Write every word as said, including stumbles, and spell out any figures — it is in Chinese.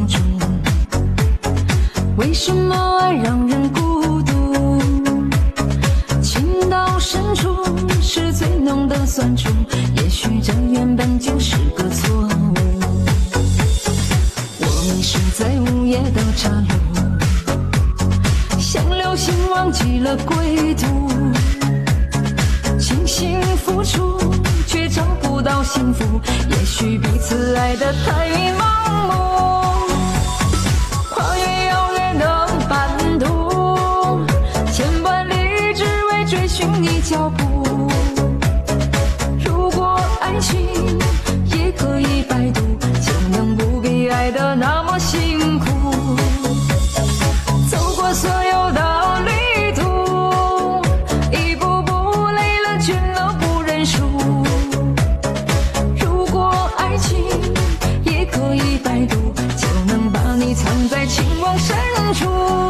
处。为什么爱让人孤独？情到深处是最浓的酸楚，也许这原本就是个错误。我迷失在午夜的岔路，像流星忘记了归途。倾心付出，却找不到幸福，也许彼此爱得太盲目。跨越遥远的版图，千万里只为追寻你脚步。如果爱情也可以摆渡，就能不必爱得那么辛苦。走过所有的旅途，一步步累了倦了不认输。如果爱情也可以摆渡，就能把你藏在情网深处。